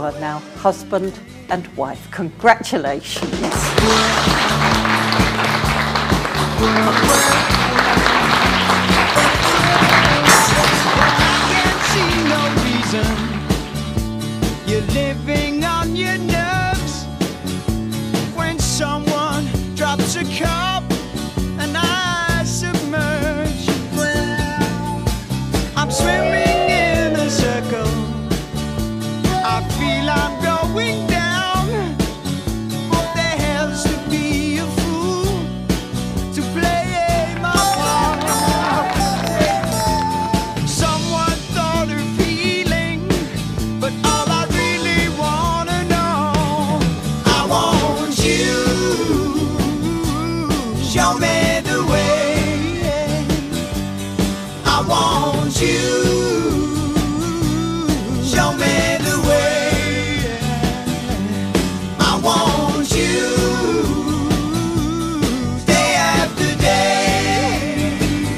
are now husband and wife. Congratulations. You're living on your nerves when someone drops a cup and I submerge. I'm swimming in a circle. I feel I'm going down. There has to be a fool to play my part. Someone thought of healing, but all I really wanna know, I want you. Show me the way. I want you. Show me the way. I want you. Day after day.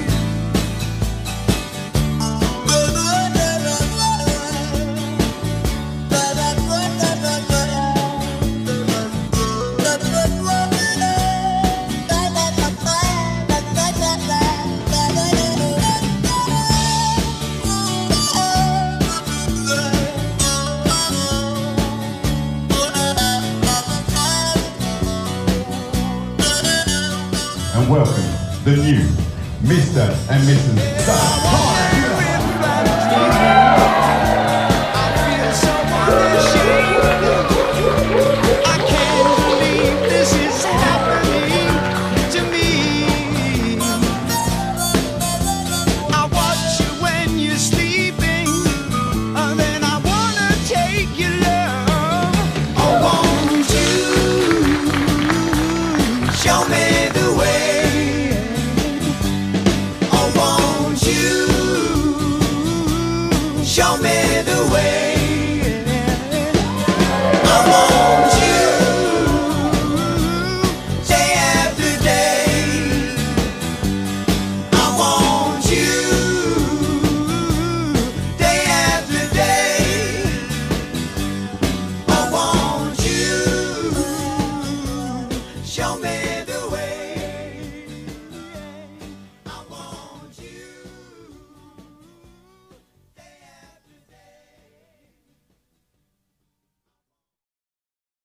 And welcome the new Mr. and Mrs. Star. Show me the way. I want you. Show me the way.